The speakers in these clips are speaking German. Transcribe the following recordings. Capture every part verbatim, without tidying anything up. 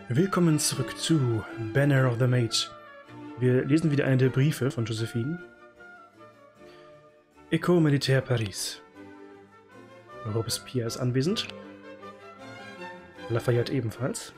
Willkommen zurück zu Banner of the Mage. Wir lesen wieder eine der Briefe von Josephine. École Militaire Paris. Robespierre ist anwesend. Lafayette ebenfalls.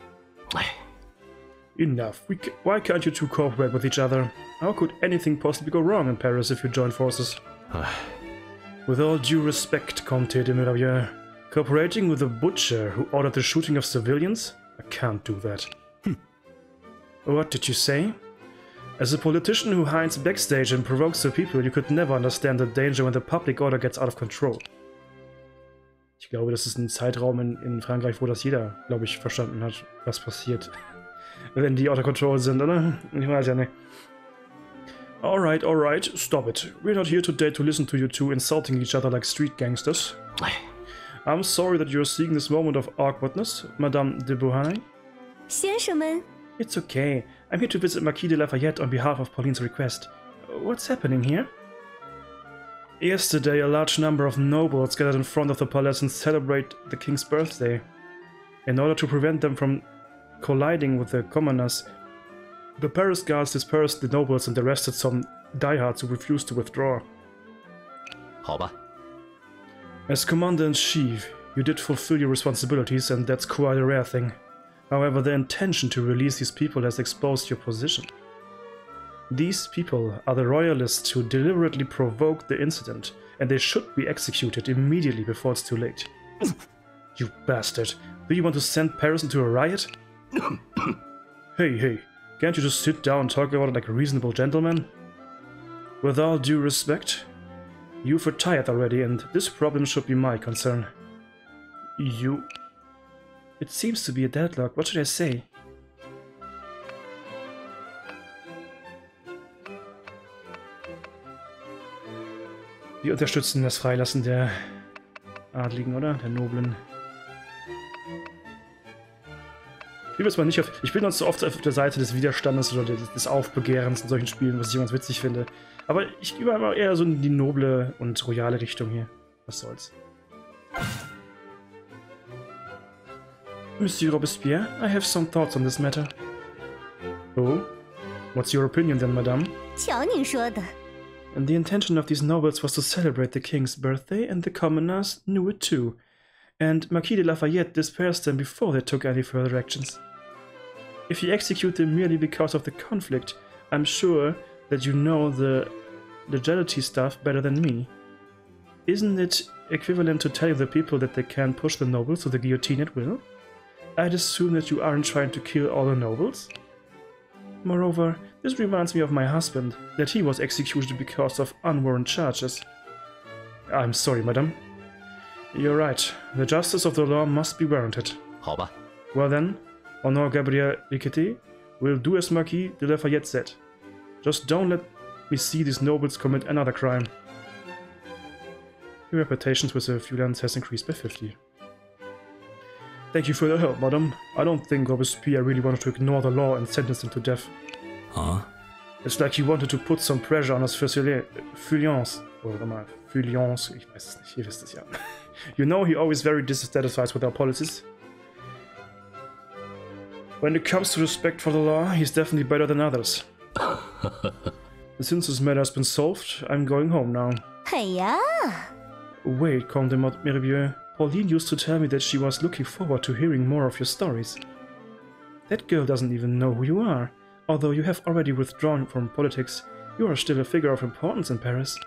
Enough. We ca why can't you two cooperate with each other? How could anything possibly go wrong in Paris if you join forces? With all due respect, Comte de Miravieux, cooperating with a butcher who ordered the shooting of civilians? I can't do that. Hm. What did you say? As a politician who hides backstage and provokes the people, you could never understand the danger when the public order gets out of control. Ich glaube, das ist ein Zeitraum in, in Frankreich, wo das jeder, glaube ich, verstanden hat, was passiert, wenn die out of control sind, oder? Ich weiß ja nicht. Alright, alright, stop it. We're not here today to listen to you two insulting each other like street gangsters. I'm sorry that you're seeing this moment of awkwardness, Madame de Beauharnais. 先生们 It's okay. I'm here to visit Marquis de Lafayette on behalf of Pauline's request. What's happening here? Yesterday, a large number of nobles gathered in front of the palace and celebrate the king's birthday. In order to prevent them from colliding with the commoners, the Paris guards dispersed the nobles and arrested some diehards who refused to withdraw. 好吧。 As Commander-in-Chief, you did fulfill your responsibilities, and that's quite a rare thing. However, the intention to release these people has exposed your position. These people are the royalists who deliberately provoked the incident, and they should be executed immediately before it's too late. You bastard! Do you want to send Paris into a riot? Hey, hey, can't you just sit down and talk about it like a reasonable gentleman? With all due respect, you've retired already, and this problem should be my concern. You... It seems to be a deadlock. What should I say? Wir unterstützen das Freilassen der Adligen, oder? Der Noblen. Ich bin jetzt mal nicht auf... Ich bin noch so oft auf der Seite des Widerstandes oder des, des Aufbegehrens in solchen Spielen, was ich ganz witzig finde. Aber ich gehe mal eher so in die noble und royale Richtung hier. Was soll's. Monsieur Robespierre, I have some thoughts on this matter. Oh? What's your opinion then, madame? 瞧您说的 And the intention of these nobles was to celebrate the king's birthday, and the commoners knew it too. And Marquis de Lafayette dispersed them before they took any further actions. If you execute them merely because of the conflict, I'm sure that you know the legality stuff better than me. Isn't it equivalent to telling the people that they can push the nobles to the guillotine at will? I'd assume that you aren't trying to kill all the nobles. Moreover, this reminds me of my husband, that he was executed because of unwarranted charges. I'm sorry, madam. You're right. The justice of the law must be warranted. 好吧。 Well then, Honor Gabriel Riqueté will do as Marquis de Lafayette said. Just don't let me see these nobles commit another crime. Your reputation with the Fulans has increased by fifty. Thank you for your help, madam. I don't think Robespierre really wanted to ignore the law and sentence him to death. Huh? It's like he wanted to put some pressure on his Fulans. Oder mal, Fulans, ich weiß es nicht, ihr wisst es ja. You know he always very dissatisfied with our policies. When it comes to respect for the law, he's definitely better than others. Since this matter has been solved, I'm going home now. 哎呀 Wait, Comte de Miravieux. Pauline used to tell me that she was looking forward to hearing more of your stories. That girl doesn't even know who you are. Although you have already withdrawn from politics, you are still a figure of importance in Paris.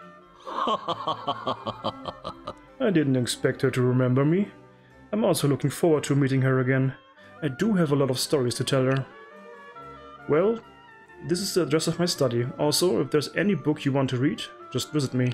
I didn't expect her to remember me. I'm also looking forward to meeting her again. I do have a lot of stories to tell her. Well, this is the address of my study. Also, if there's any book you want to read, just visit me.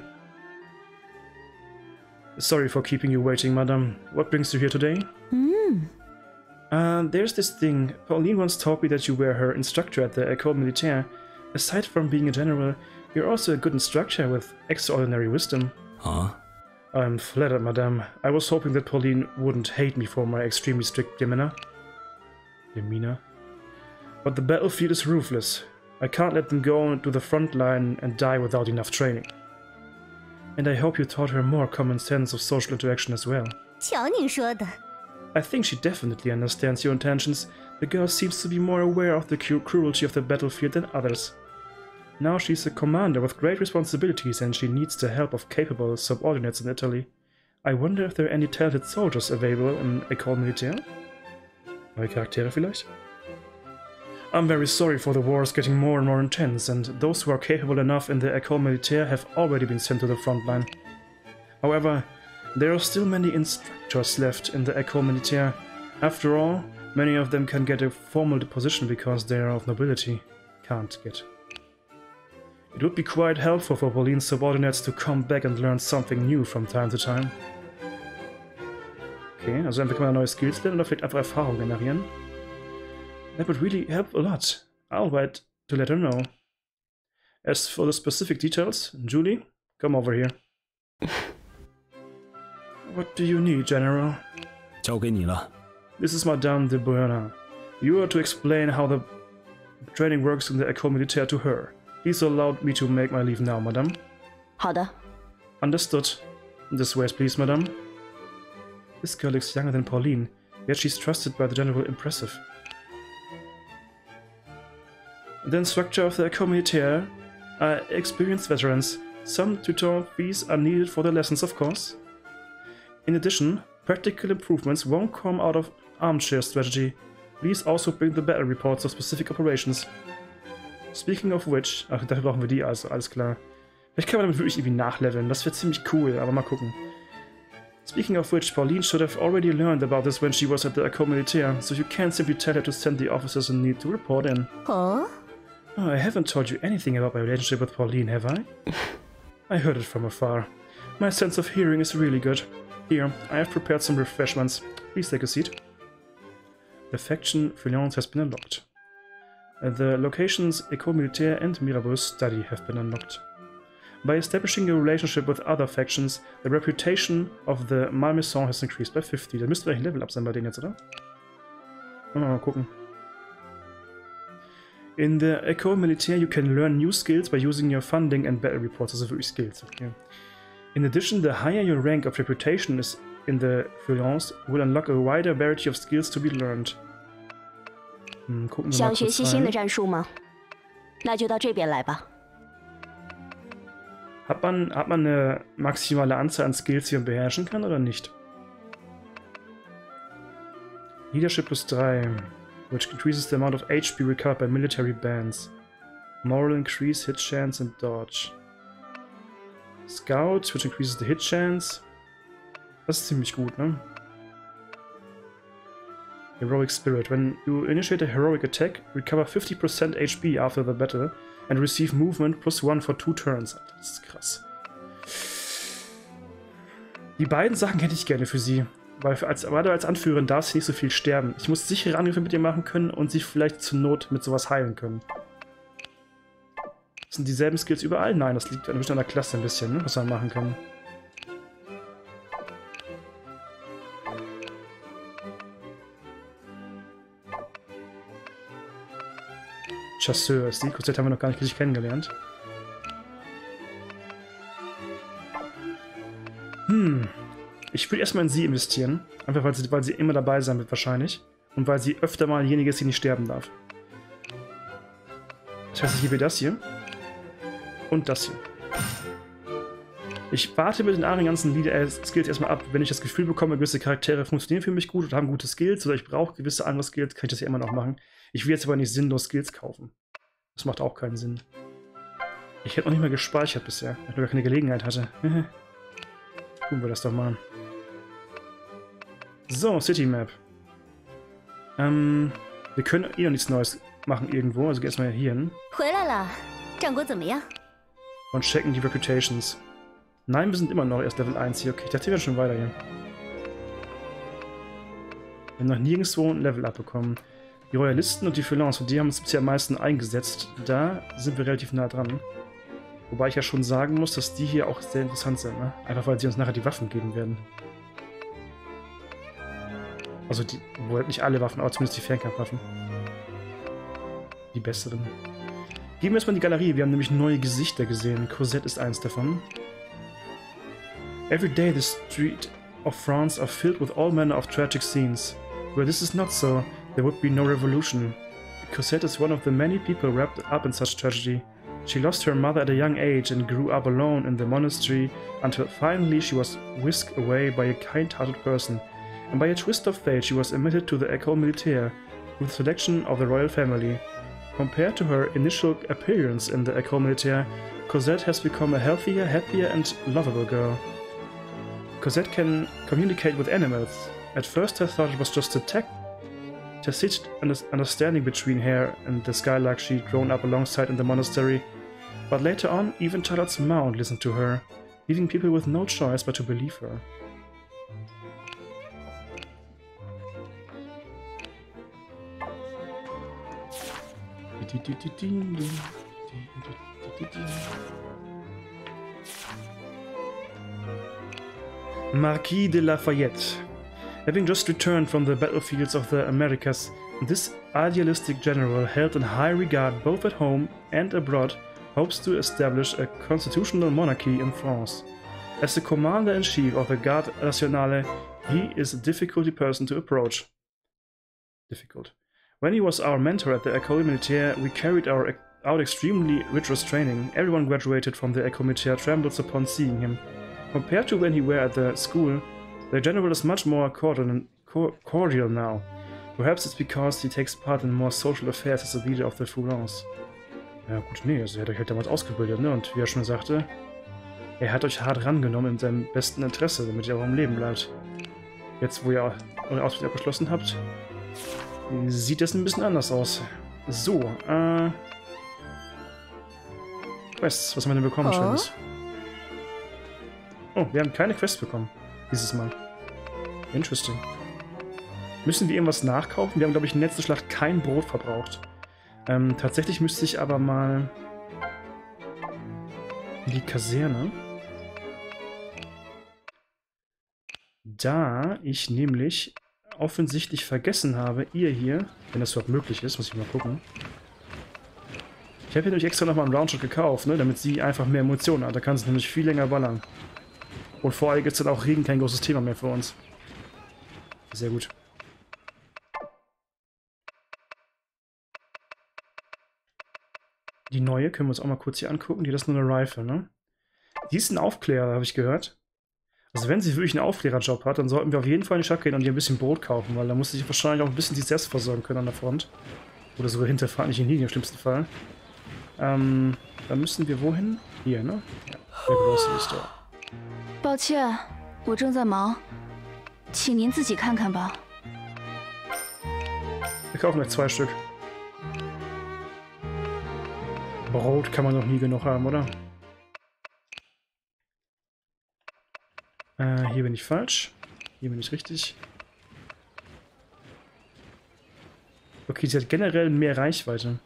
Sorry for keeping you waiting, madam. What brings you here today? Hmm. Uh, there's this thing. Pauline once told me that you were her instructor at the École Militaire. Aside from being a general, you're also a good instructor with extraordinary wisdom. Huh? I'm flattered, madame. I was hoping that Pauline wouldn't hate me for my extremely strict demeanor. Demeanor? But the battlefield is ruthless. I can't let them go to the front line and die without enough training. And I hope you taught her more common sense of social interaction as well. 瞧您说的 I think she definitely understands your intentions. The girl seems to be more aware of the cru cruelty of the battlefield than others. Now she's a commander with great responsibilities and she needs the help of capable subordinates in Italy. I wonder if there are any talented soldiers available in École Militaire? Neue Charaktere vielleicht? I'm very sorry for the wars getting more and more intense, and those who are capable enough in the École Militaire have already been sent to the front line. However, there are still many instructors left in the École Militaire. After all, many of them can get a formal position because they are of nobility. Can't get. It would be quite helpful for Pauline's subordinates to come back and learn something new from time to time. Okay, also entweder kann man neue Skills lernen oder vielleicht einfach Erfahrung generieren. That would really help a lot. I'll write to let her know. As for the specific details, Julie, come over here. What do you need, General? 交给你了。 This is Madame de Buena. You are to explain how the training works in the École Militaire to her. Please allow me to make my leave now, Madame. 好的。 Understood. This way, please, Madame. This girl looks younger than Pauline, yet she's trusted by the General. Impressive. The instructor of the École Militaire are experienced veterans. Some tutor fees are needed for the lessons, of course. In addition, practical improvements won't come out of armchair strategy. Please also bring the battle reports of specific operations. Speaking of which, ach, dafür brauchen wir die also, alles klar. Vielleicht kann man damit wirklich irgendwie nachleveln, das wäre ziemlich cool, aber mal gucken. Speaking of which, Pauline should have already learned about this when she was at the École Militaire, so you can't simply tell her to send the officers in need to report in. Oh? Oh, I haven't told you anything about my relationship with Pauline, have I? I heard it from afar. My sense of hearing is really good. Here, I have prepared some refreshments. Please take a seat. The faction Feuillance has been unlocked. Uh, the locations École Militaire and Mirabeau's study have been unlocked. By establishing a relationship with other factions, the reputation of the Malmaison has increased by fifty. Da müsste vielleicht ein Level up sein bei denen jetzt, oder? Mal gucken. In the École Militaire, you can learn new skills by using your funding and battle reports. Also wirklich Skills. Okay. In addition, the higher your rank of reputation is in the Feuillance, will unlock a wider variety of skills to be learned. Hm, gucken wir mal kurz rein. 想学习新的战术吗？那就到这边来吧。 Hat man, hat man eine maximale Anzahl an Skills, die man beherrschen kann, oder nicht? Leadership plus drei, which increases the amount of H P recovered by military bands. Moral increase, hit chance and dodge. Scout, which increases the hit chance. Das ist ziemlich gut, ne? Heroic Spirit. When you initiate a heroic attack, recover fifty percent H P after the battle and receive movement plus one for two turns. Das ist krass. Die beiden Sachen hätte ich gerne für sie. Weil für als, gerade als Anführerin darf sie nicht so viel sterben. Ich muss sichere Angriffe mit ihr machen können und sie vielleicht zur Not mit sowas heilen können. Sind dieselben Skills überall? Nein, das liegt an der Klasse ein bisschen, ne, was man machen kann. Chasseur ist die. Cosette haben wir noch gar nicht richtig kennengelernt. Hm. Ich will erstmal in sie investieren. Einfach weil sie, weil sie immer dabei sein wird wahrscheinlich. Und weil sie öfter mal diejenige ist, die nicht sterben darf. Das heißt, ich gebe das hier. Und das hier. Ich warte mit den anderen ganzen Lied äh, Skills erstmal ab. Wenn ich das Gefühl bekomme, gewisse Charaktere funktionieren für mich gut oder haben gute Skills oder ich brauche gewisse andere Skills, kann ich das ja immer noch machen. Ich will jetzt aber nicht sinnlos Skills kaufen. Das macht auch keinen Sinn. Ich hätte noch nicht mal gespeichert bisher, weil ich noch gar keine Gelegenheit hatte. Tun wir das doch mal. So, City Map. Ähm, wir können eh noch nichts Neues machen irgendwo, also gehen wir erstmal hier hin. Und checken die Reputations. Nein, wir sind immer noch erst Level eins hier. Okay, ich dachte, wir wären schon weiter hier. Wir haben noch nirgendwo ein Level abbekommen. Die Royalisten und die Feuillance, und die haben uns bisher am meisten eingesetzt. Da sind wir relativ nah dran. Wobei ich ja schon sagen muss, dass die hier auch sehr interessant sind, ne? Einfach weil sie uns nachher die Waffen geben werden. Also die, wohl nicht alle Waffen, aber zumindest die Fernkampfwaffen. Die besseren. Gehen wir erstmal in die Galerie, wir haben nämlich neue Gesichter gesehen. Cosette ist eins davon. Every day the street of France are filled with all manner of tragic scenes. Where this is not so, there would be no revolution. Cosette is one of the many people wrapped up in such tragedy. She lost her mother at a young age and grew up alone in the monastery until finally she was whisked away by a kind-hearted person, and by a twist of fate she was admitted to the École Militaire with the selection of the royal family. Compared to her initial appearance in the École Militaire, Cosette has become a healthier, happier and lovable girl. Cosette can communicate with animals. At first I thought it was just a tech tacit understanding between her and the Skylark she'd grown up alongside in the monastery, but later on even Charlotte's Mount listened to her, leaving people with no choice but to believe her. Marquis de Lafayette. Having just returned from the battlefields of the Americas, this idealistic general, held in high regard both at home and abroad, hopes to establish a constitutional monarchy in France. As the commander-in-chief of the Garde Nationale, he is a difficult person to approach. Difficult. When he was our mentor at the École Militaire, we carried our, out extremely rigorous training. Everyone graduated from the École Militaire trembles upon seeing him. Compared to when he were at the school, the general is much more cordial, cordial now. Perhaps it's because he takes part in more social affairs as the leader of the Foulons. Ja gut, nee, also er hat euch halt damals ausgebildet, ne? Und wie er schon sagte, er hat euch hart rangenommen in seinem besten Interesse, damit ihr auch am Leben bleibt. Jetzt, wo ihr eure Ausbildung abgeschlossen habt, sieht das ein bisschen anders aus. So, äh... Quests, was haben wir denn bekommen, oh. Schönes? Oh, wir haben keine Quests bekommen. Dieses Mal. Interesting. Müssen wir irgendwas nachkaufen? Wir haben, glaube ich, in der letzten Schlacht kein Brot verbraucht. Ähm, tatsächlich müsste ich aber mal in die Kaserne. Da ich nämlich offensichtlich vergessen habe, ihr hier, wenn das überhaupt möglich ist, muss ich mal gucken. Ich habe hier nämlich extra nochmal einen Roundshot gekauft, ne, damit sie einfach mehr Emotionen hat. Da kann sie nämlich viel länger ballern. Und vor allem ist dann auch Regen kein großes Thema mehr für uns. Sehr gut. Die neue können wir uns auch mal kurz hier angucken. Die ist nur eine Rifle, ne? Die ist ein Aufklärer, habe ich gehört. Also wenn sie wirklich einen Aufklärerjob hat, dann sollten wir auf jeden Fall in die Stadt gehen und ihr ein bisschen Brot kaufen, weil da muss sich wahrscheinlich auch ein bisschen sich selbst versorgen können an der Front. Oder sogar hinterfahrtlichen Linien im schlimmsten Fall. Ähm, dann müssen wir wohin? Hier, ne? Ja, der Grocery Store. 抱歉，我正在忙，请您自己看看吧。 Wir kaufen gleich zwei Stück. Brot kann man doch nie genug haben, oder? Äh, hier bin ich falsch. Hier bin ich richtig. Okay, sie hat generell mehr Reichweite.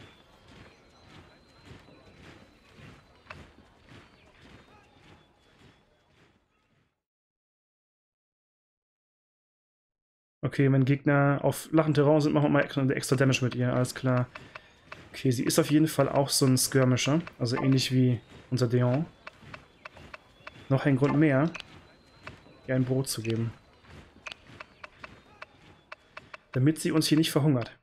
Okay, wenn Gegner auf flachen Terrain sind, machen wir mal extra Damage mit ihr, alles klar. Okay, sie ist auf jeden Fall auch so ein Skirmisher, also ähnlich wie unser Deon. Noch ein Grund mehr, ihr ein Brot zu geben. Damit sie uns hier nicht verhungert.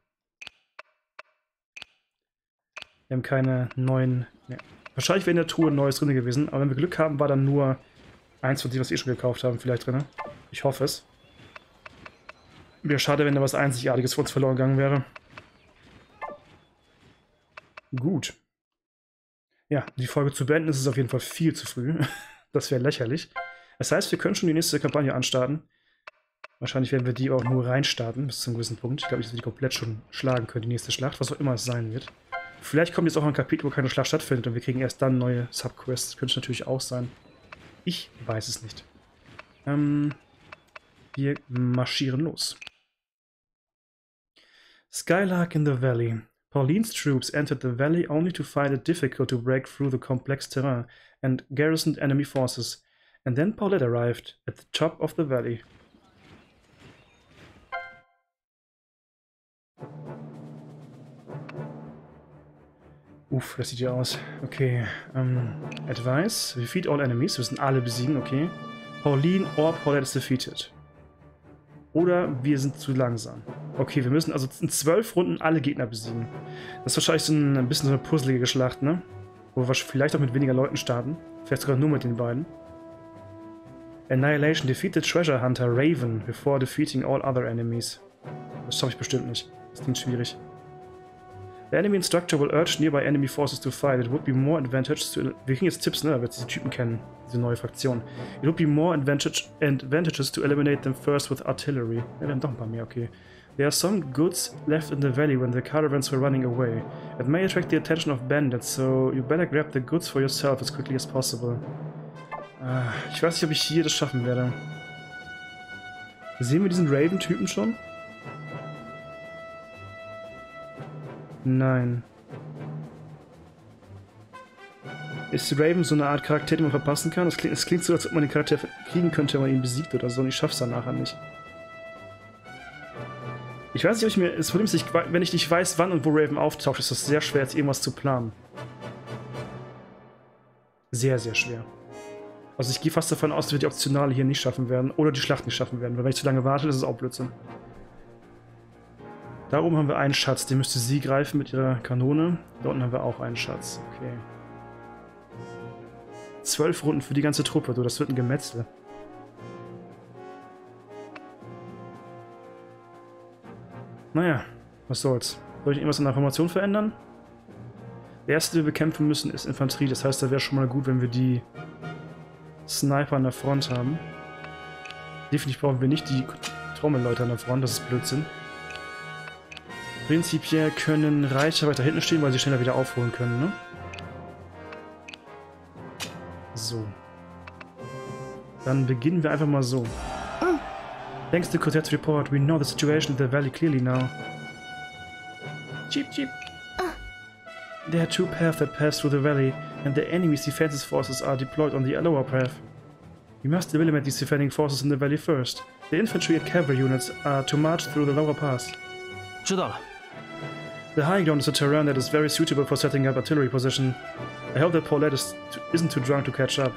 Wir haben keine neuen... Ne. Wahrscheinlich wäre in der Truhe ein neues drin gewesen, aber wenn wir Glück haben, war dann nur eins von denen, was wir eh schon gekauft haben, vielleicht drin. Ich hoffe es. Wäre schade, wenn da was Einzigartiges für uns verloren gegangen wäre. Gut. Ja, die Folge zu beenden ist es auf jeden Fall viel zu früh. Das wäre lächerlich. Das heißt, wir können schon die nächste Kampagne anstarten. Wahrscheinlich werden wir die auch nur reinstarten, bis zu einem gewissen Punkt. Ich glaube, dass wir die komplett schon schlagen können, die nächste Schlacht, was auch immer es sein wird. Vielleicht kommt jetzt auch ein Kapitel, wo keine Schlacht stattfindet und wir kriegen erst dann neue Subquests. Könnte natürlich auch sein. Ich weiß es nicht. Ähm, wir marschieren los. Skylark in the Valley. Pauline's troops entered the valley only to find it difficult to break through the complex terrain and garrisoned enemy forces. And then Paulette arrived at the top of the valley. Uff, das sieht ja aus. Okay, ähm, Advice. Defeat all enemies. Wir müssen alle besiegen, okay. Pauline or Paulette is defeated. Oder wir sind zu langsam. Okay, wir müssen also in zwölf Runden alle Gegner besiegen. Das ist wahrscheinlich so ein, ein bisschen so eine puzzelige Schlacht, ne? Wo wir vielleicht auch mit weniger Leuten starten. Vielleicht sogar nur mit den beiden. Annihilation. Defeat the Treasure Hunter Raven before defeating all other enemies. Das schaffe ich bestimmt nicht. Das klingt schwierig. The enemy instructor will urge nearby enemy forces to fight. It would be more advantageous to... Wir kriegen jetzt Tipps, ne? Weil wir diese Typen kennen. Diese neue Fraktion. It would be more advantage, advantageous to eliminate them first with artillery. Ja, wir haben doch ein paar mehr, okay. There are some goods left in the valley when the caravans were running away. It may attract the attention of bandits, so you better grab the goods for yourself as quickly as possible. Ah, ich weiß nicht, ob ich hier das schaffen werde. Sehen wir diesen Raven-Typen schon? Nein. Ist Raven so eine Art Charakter, den man verpassen kann? Es klingt, es klingt so, als ob man den Charakter kriegen könnte, wenn man ihn besiegt oder so, und ich schaff's dann nachher nicht. Ich weiß nicht, ob ich mir... Das Problem ist, ich, wenn ich nicht weiß, wann und wo Raven auftaucht, ist das sehr schwer, jetzt irgendwas zu planen. Sehr, sehr schwer. Also ich gehe fast davon aus, dass wir die Optionale hier nicht schaffen werden, oder die Schlacht nicht schaffen werden, weil wenn ich zu lange warte, ist es auch Blödsinn. Da oben haben wir einen Schatz, den müsste sie greifen mit ihrer Kanone. Da unten haben wir auch einen Schatz. Okay. Zwölf Runden für die ganze Truppe, du, das wird ein Gemetzel. Naja, was soll's. Soll ich irgendwas in der Formation verändern? Der erste, den wir bekämpfen müssen, ist Infanterie. Das heißt, da wäre schon mal gut, wenn wir die Sniper an der Front haben. Definitiv brauchen wir nicht die Trommelleute an der Front, das ist Blödsinn. Prinzipiell können Reiter weiter hinten stehen, weil sie schneller wieder aufholen können, ne? So. Dann beginnen wir einfach mal so. Thanks to Cosette's report, we know the situation in the valley clearly now. Jeep, jeep. There are two paths that pass through the valley, and the enemy's defensive forces are deployed on the lower path. We must eliminate these defending forces in the valley first. The infantry and cavalry units are to march through the lower pass. 知道了。 The high ground is a terrain that is very suitable for setting up artillery position. I hope that Paulette is isn't too drunk to catch up.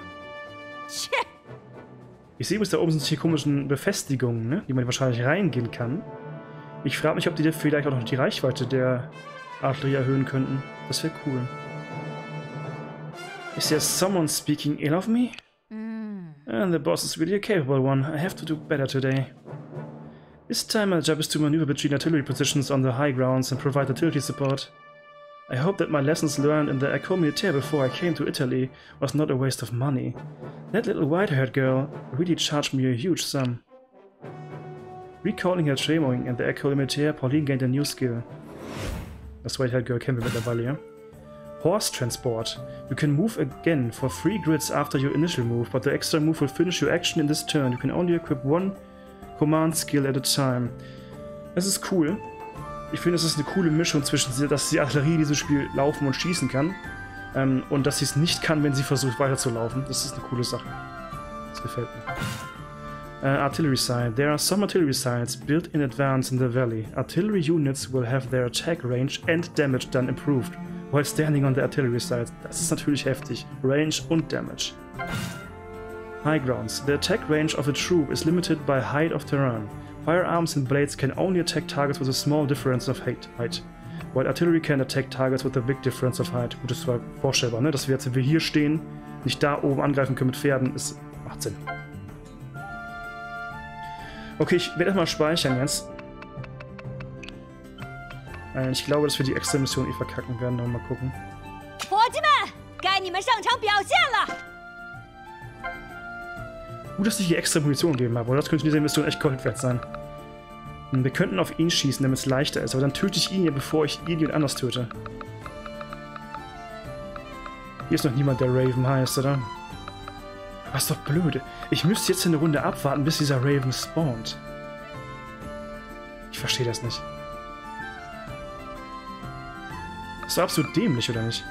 Ich sehe, bis da oben sind hier komischen Befestigungen, ne, die man wahrscheinlich reingehen kann. Ich frage mich, ob die vielleicht auch noch die Reichweite der Artillerie erhöhen könnten. Das wäre cool. Is there someone speaking ill of me? Mm. And the boss is really a capable one. I have to do better today. This time my job is to maneuver between artillery positions on the high grounds and provide artillery support. I hope that my lessons learned in the École Militaire before I came to Italy was not a waste of money. That little white-haired girl really charged me a huge sum. Recalling her training in the École Militaire, Pauline gained a new skill. Das white-haired girl kennen wir mittlerweile, ja? Horse transport. You can move again for three grids after your initial move, but the extra move will finish your action in this turn. You can only equip one Command Skill at a time. Das ist cool. Ich finde, es ist eine coole Mischung zwischen, dass die Artillerie in diesem Spiel laufen und schießen kann ähm, und dass sie es nicht kann, wenn sie versucht weiterzulaufen. Das ist eine coole Sache. Das gefällt mir. Uh, artillery side. There are some artillery sites built in advance in the valley. Artillery units will have their attack range and damage done improved while standing on the artillery side. Das ist natürlich heftig. Range und Damage. High grounds. The attack range of a troop is limited by height of terrain. Firearms and blades can only attack targets with a small difference of height, while artillery can attack targets with a big difference of height. Gut, das war vorstellbar, ne? Dass wir jetzt, wenn wir hier stehen, nicht da oben angreifen können mit Pferden, ist, macht Sinn. Okay, ich werde erstmal speichern jetzt. Ich glaube, dass wir die extra Mission eh verkacken werden. Noch mal gucken. Gut, dass ich hier extra Munition gegeben habe, oder? Das könnte in dieser Mission echt Gold wert sein. Wir könnten auf ihn schießen, damit es leichter ist, aber dann töte ich ihn ja, bevor ich irgendjemand anders töte. Hier ist noch niemand, der Raven heißt, oder? Was doch blöd. Ich müsste jetzt eine Runde abwarten, bis dieser Raven spawnt. Ich verstehe das nicht. Das ist doch absolut dämlich, oder nicht?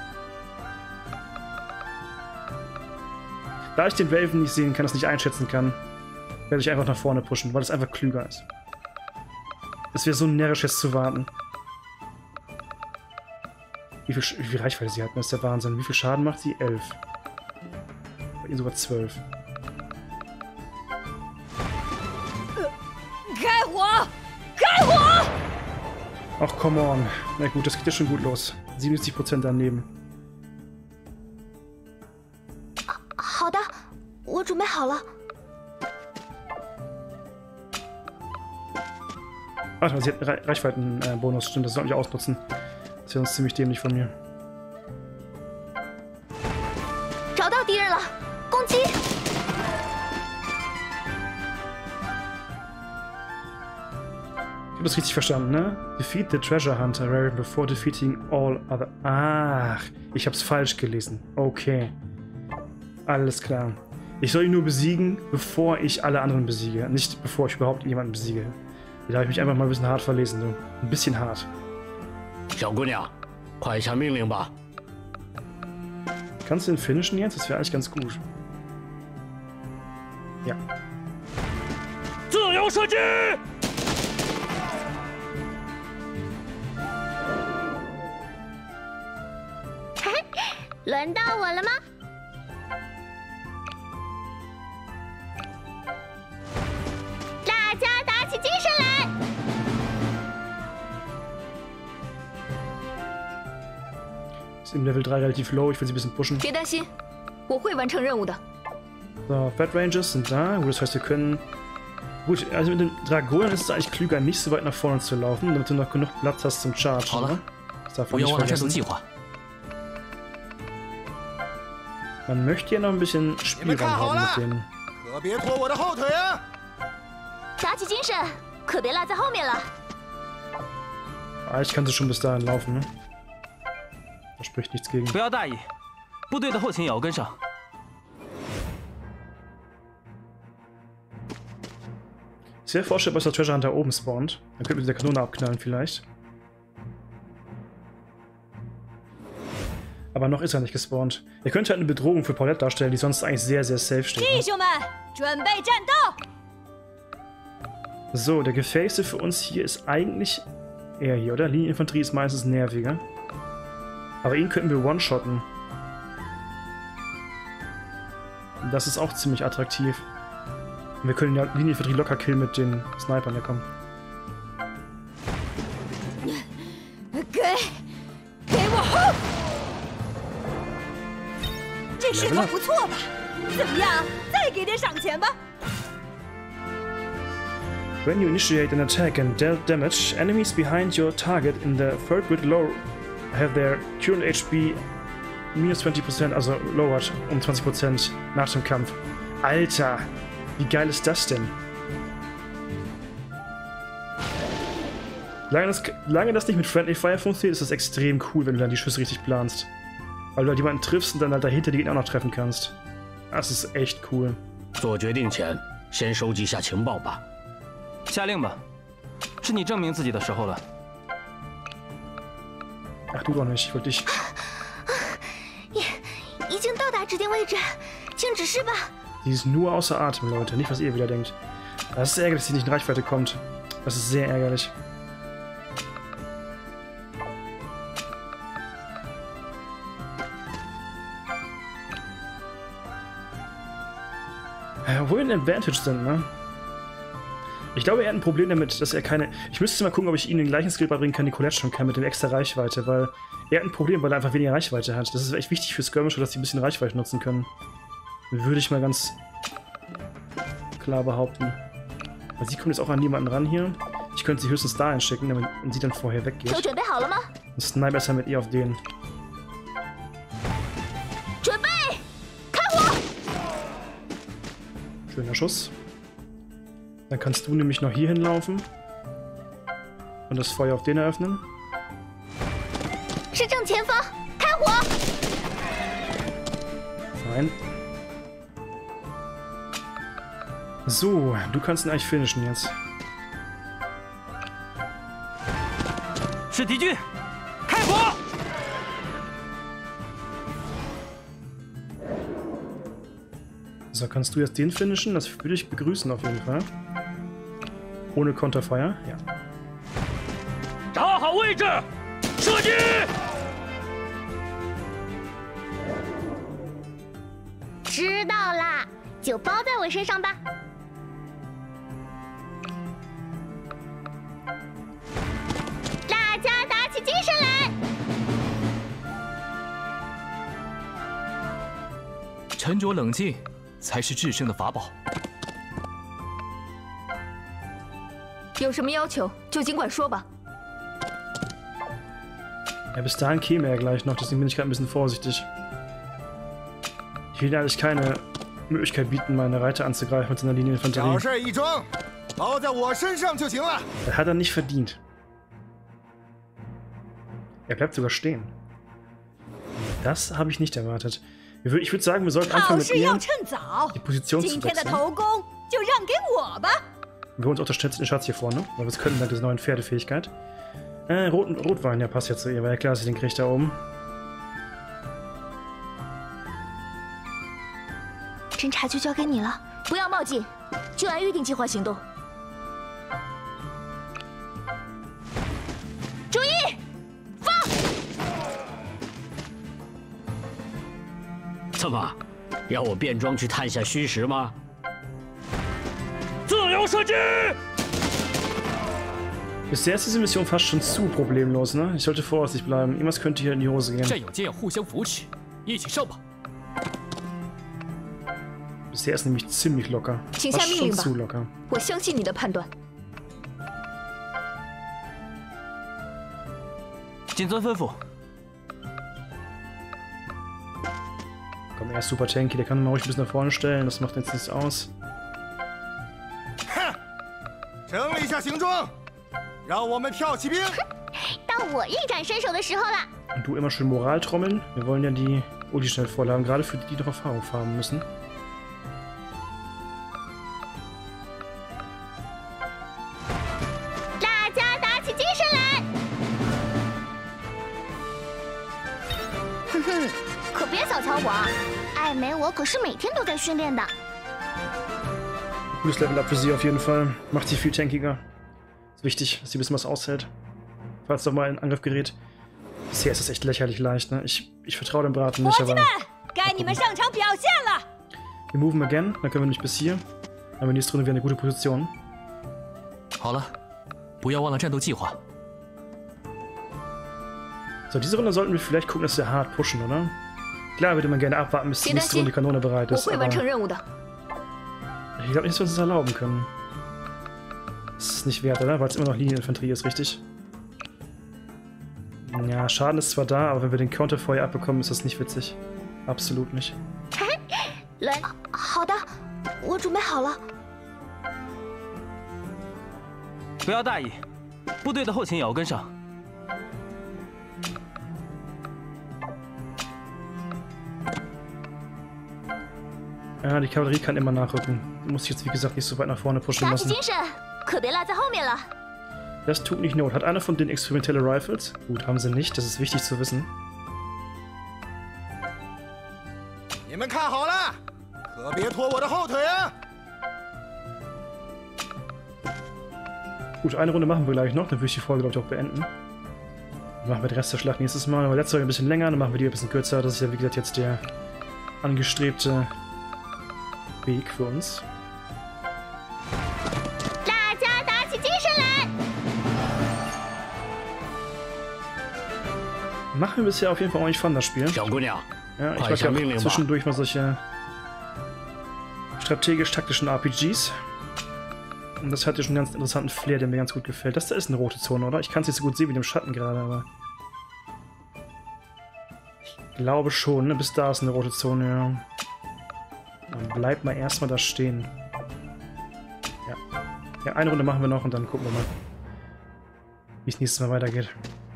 Da ich den Raven nicht sehen kann, das nicht einschätzen kann, werde ich einfach nach vorne pushen, weil es einfach klüger ist. Es wäre so närrisch, jetzt zu warten. Wie viel, wie viel Reichweite sie hat, das ist der Wahnsinn. Wie viel Schaden macht sie? elf. Bei ihr sogar zwölf. Ach, come on. Na gut, das geht ja schon gut los. siebenundsiebzig Prozent daneben. 好的，我准备好了。 Ach, sie hat einen Reichweitenbonus. Stimmt, das soll ich ausnutzen. Das ist ja uns ziemlich dämlich von mir. 找到敌人了，攻击！ Ich habe das richtig verstanden, ne? Defeat the Treasure Hunter Rare before defeating all other... Ach, ich habe es falsch gelesen. Okay. Alles klar. Ich soll ihn nur besiegen, bevor ich alle anderen besiege. Nicht bevor ich überhaupt jemanden besiege. Da habe ich mich einfach mal ein bisschen hart verlesen, du. Ein bisschen hart. 小姑娘，快下命令吧！ Kannst du den finishen jetzt? Das wäre eigentlich ganz gut. Ja. 自由射击！ 轮到我了吗？大家打起精神来！ Ist im Level drei relativ low, ich will sie ein bisschen pushen. 别担心，我会完成任务的。 So, Fat Rangers sind da. Gut, das heißt, wir können... Gut, also mit den Dragonen ist es eigentlich klüger, nicht so weit nach vorne zu laufen, damit du noch genug Platz hast zum Charge. 好了 Ne? Das darf 不 man 要 nicht 忘了战斗 vergessen. 计划。 Man möchte ja noch ein bisschen 你们 Spielraum 看好 haben 了 mit denen. 可别拖我的后腿啊！ 打起精神，可别落在后面了。 Eigentlich kann sie schon bis dahin laufen, ne? Da spricht nichts gegen. 不要大意，部队的后勤也要跟上。 Sehr vorstellbar, dass der Treasure Hunter oben spawnt. Dann könnten wir mit der Kanone abknallen vielleicht. Aber noch ist er nicht gespawnt. Er könnte halt eine Bedrohung für Paulette darstellen, die sonst eigentlich sehr, sehr safe steht. 弟兄们，准备战斗！ So, der Gefäße für uns hier ist eigentlich er hier, oder? Linieninfanterie ist meistens nerviger. Aber ihn könnten wir one-shotten. Das ist auch ziemlich attraktiv. Und wir können ja Linieninfanterie locker killen mit den Snipern, ja komm. 给，给我轰！这势头不错吧？怎么样？再给点赏钱吧！ When you initiate an attack and dealt damage, enemies behind your target in the third grid low have their current H P minus twenty percent, also lowered um zwanzig Prozent nach dem Kampf. Alter, wie geil ist das denn? Lange das, lange das nicht mit Friendly Fire funktioniert, ist das extrem cool, wenn du dann die Schüsse richtig planst. Weil du halt jemanden triffst und dann halt dahinter die Gegner auch noch treffen kannst. Das ist echt cool. 做决定前，先收集下情报吧。 下令吧，是你证明自己的时候了。 Ach du doch nicht, ich wollte dich. 已经到达指定位置，请指示吧。 Die ist nur außer Atem, Leute, nicht was ihr wieder denkt. Das ist ärgerlich, dass sie nicht in Reichweite kommt. Das ist sehr ärgerlich. Ja, wo wir ein Advantage sind, ne? Ich glaube, er hat ein Problem damit, dass er keine... Ich müsste mal gucken, ob ich ihm den gleichen Skill beibringen kann, die Colette schon kann, mit dem extra Reichweite, weil er hat ein Problem, weil er einfach weniger Reichweite hat. Das ist echt wichtig für Skirmisher, dass die ein bisschen Reichweite nutzen können. Würde ich mal ganz klar behaupten. Weil sie kommt jetzt auch an niemanden ran hier. Ich könnte sie höchstens dahin schicken, damit sie dann vorher weggeht. 都准备好了吗？ Und snipe besser mit ihr auf den. 准备，开火！ Schöner Schuss. Dann kannst du nämlich noch hier hinlaufen. Und das Feuer auf den eröffnen. 是正前方，开火！ Fein. So, du kannst ihn eigentlich finishen jetzt. 是敌军，开火！ So, kannst du jetzt den finishen? Das würde ich begrüßen auf jeden Fall. Ohne Konterfeuer, ja. 找好位置，射击！ 知道啦，就包在我身上吧。大沉着冷静才是制胜的法宝。 有什么要求就尽管说吧。 Ja, bis dahin käme er gleich noch, deswegen bin ich gerade ein bisschen vorsichtig. Ich will eigentlich keine Möglichkeit bieten, meine Reiter anzugreifen mit seiner Linieninfanterie. 小事一桩，包在我身上就行了。 Er hat er nicht verdient. Er bleibt sogar stehen. Das habe ich nicht erwartet. Ich würde würd sagen, wir sollten 好 anfangen mit 事要 ihr 趁早， die Position 今 zu 天的 wechseln. 头功就让给我吧。 Wir holen uns auch das Schnitz- den Schatz hier vorne, weil wir es können dank dieser neuen Pferdefähigkeit. Äh, Rot, Rotwein, ja, passt ja zu ihr, weil ja klar, dass ich den kriege da oben. 侦察就交给你了，不要冒进，就按预定计划行动。注意，放！ 怎么，让我变装去探下虚实吗？自由射击！ Bisher ist diese Mission fast schon zu problemlos, ne? Ich sollte vorsichtig bleiben. Irgendwas könnte hier in die Hose 战 gehen. 友间要互相扶持，一起上吧！ Bisher ist nämlich ziemlich locker. 请下 Fast 命 schon 令吧 zu locker. 我相信你的判断。 谨遵吩咐。 Komm, er ist super tanky, der kann ihn mal ruhig ein bisschen nach vorne stellen. Das macht jetzt nichts aus. 哼，整理一下行装，让我们跳起兵。 到我一展身手的时候了。 Und du immer schön Moral trommeln. Wir wollen ja die Uli schnell vorladen, gerade für die, die noch Erfahrung farmen müssen. Gutes Level Up für sie auf jeden Fall. Macht sie viel tankiger. Ist wichtig, dass sie ein bisschen was aushält. Falls doch mal in Angriff gerät. Bisher ist das echt lächerlich leicht, ne? Ich, ich vertraue dem Braten nicht, aber... 该你们上场表现了。 Wir moven again, dann können wir nämlich bis hier. Dann haben wir nächste Runde wieder eine gute Position. 好了，不要忘了战斗计划。 So, diese Runde sollten wir vielleicht gucken, dass wir hart pushen, oder? Klar würde man gerne abwarten, bis die nächste Runde die Kanone bereit 我 ist, 会 aber 完成任务的。 ich glaube nicht, dass wir uns das erlauben können. Das ist nicht wert, oder? Weil es immer noch Linieninfanterie ist, richtig? Ja, Schaden ist zwar da, aber wenn wir den Counterfeuer abbekommen, ist das nicht witzig. Absolut nicht. 来，好的，我准备好了。 不要大意，部队的后勤也要跟上。 Ja, die Kavallerie kann immer nachrücken. Die muss ich jetzt, wie gesagt, nicht so weit nach vorne pushen 打起 lassen. 精神，可别落在后面了。 Das tut nicht Not. Hat einer von denen experimentelle Rifles? Gut, haben sie nicht. Das ist wichtig zu wissen. 你们看好了，可别拖我的后腿啊！ Gut, eine Runde machen wir gleich noch. Dann würde ich die Folge, glaube ich, auch beenden. Dann machen wir den Rest der Schlacht nächstes Mal. Aber letzte Folge ein bisschen länger, dann machen wir die ein bisschen kürzer. Das ist ja, wie gesagt, jetzt der angestrebte Weg für uns. Machen wir bisher auf jeden Fall ordentlich Fun, das Spiel. 小姑娘， Ja, ich 快 mag 下 ja 命令 auch 吧。 zwischendurch mal solche strategisch-taktischen R P Gs. Und das hat ja schon einen ganz interessanten Flair, der mir ganz gut gefällt. Das da ist eine rote Zone, oder? Ich kann es nicht so gut sehen wie dem Schatten gerade, aber... Ich glaube schon, ne? Bis da ist eine rote Zone, ja. Dann bleibt mal erstmal da stehen. Ja. Ja, eine Runde machen wir noch und dann gucken wir mal, wie es nächstes Mal weitergeht.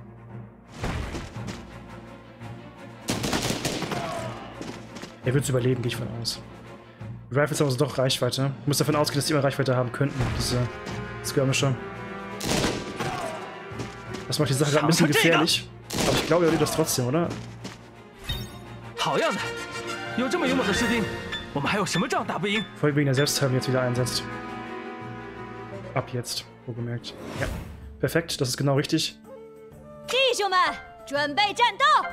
Er wird es überleben, gehe ich von aus. Die Rifles haben also doch Reichweite. Ich muss davon ausgehen, dass die immer Reichweite haben könnten, diese Skirmisher. Das macht die Sache gerade ein bisschen gefährlich. Aber ich glaube, er überlebt das trotzdem, oder? 好样的！有这么勇猛的士兵，我们还有什么仗打不赢？ Vor allem wegen der Selbstheilung jetzt wieder einsetzt. Ab jetzt, wohlgemerkt. Ja. Perfekt, das ist genau richtig. 弟兄们，准备战斗！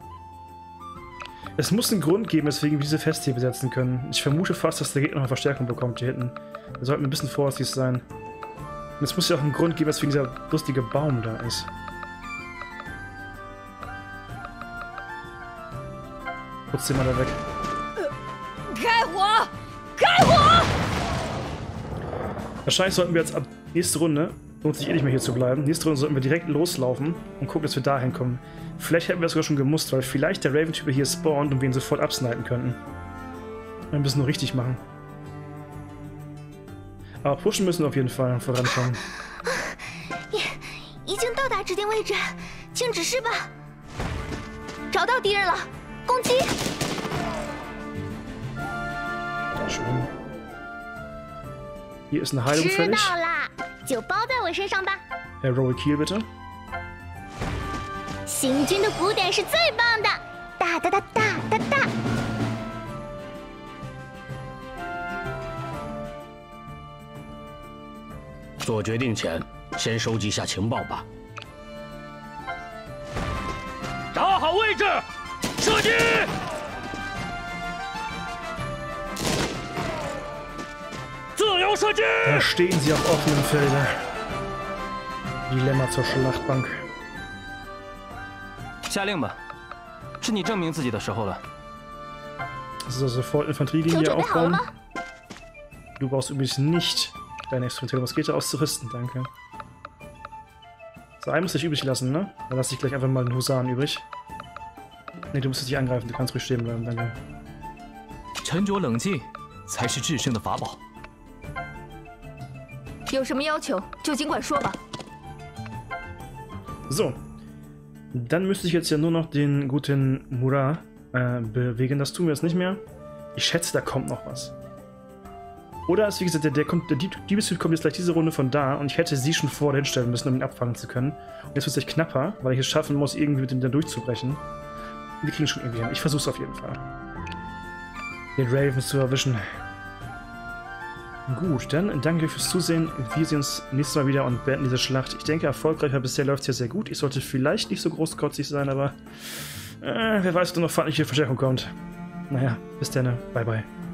Es muss einen Grund geben, weswegen wir diese Feste hier besetzen können. Ich vermute fast, dass der Gegner noch eine Verstärkung bekommt hier hinten. Da sollten wir ein bisschen vorsichtig sein. Und es muss ja auch einen Grund geben, weswegen dieser lustige Baum da ist. Putz den mal da weg. 开火！开火！ Wahrscheinlich sollten wir jetzt ab nächste Runde, lohnt sich eh nicht mehr hier zu bleiben, nächste Runde sollten wir direkt loslaufen und gucken, dass wir da hinkommen. Vielleicht hätten wir das sogar schon gemusst, weil vielleicht der Raven-Typ hier spawnt und wir ihn sofort absnipen könnten. Wir müssen nur richtig machen. Aber pushen müssen wir auf jeden Fall vorankommen. 已经到达指定位置，请指示吧。找到敌人了，攻击！ Schön. Hier ist eine Heilung fällig. 知道啦，就包在我身上吧。 Heroic Heal bitte. 行军的鼓点是最棒的，哒哒哒哒哒哒。 做决定前，先收集下情报吧。找好位置，射击！ 自由射击！ Da stehen sie auf offenem Felde. Dilemma zur Schlachtbank. 下令吧，是你证明自己的时候了。 Also sofort Infanterielinie aufbauen. Du brauchst übrigens nicht deine experimentelle Muskete auszurüsten, danke. So, einen musst du dich übrig lassen, ne? Dann lass ich gleich einfach mal den Husaren übrig. Ne, du musst dich angreifen, du kannst ruhig stehen bleiben, danke. 沉着冷静才是制胜的法宝。 有什么要求就尽管说吧。 So, dann müsste ich jetzt ja nur noch den guten Murat äh, bewegen. Das tun wir jetzt nicht mehr. Ich schätze, da kommt noch was. Oder ist, wie gesagt, der, der, kommt, der Dieb, Diebeshüt kommt jetzt gleich diese Runde von da und ich hätte sie schon vorher hinstellen müssen, um ihn abfangen zu können. Und jetzt wird es echt knapper, weil ich es schaffen muss, irgendwie mit dem da durchzubrechen. Wir kriegen es schon irgendwie hin. Ich versuche es auf jeden Fall. Den Ravens zu erwischen. Gut, dann danke fürs Zusehen. Wir sehen uns nächstes Mal wieder und beenden diese Schlacht. Ich denke, erfolgreich, weil bisher läuft es ja sehr gut. Ich sollte vielleicht nicht so großkotzig sein, aber äh, wer weiß, ob da noch feindliche Verstärkung kommt. Naja, bis dann. Bye, bye.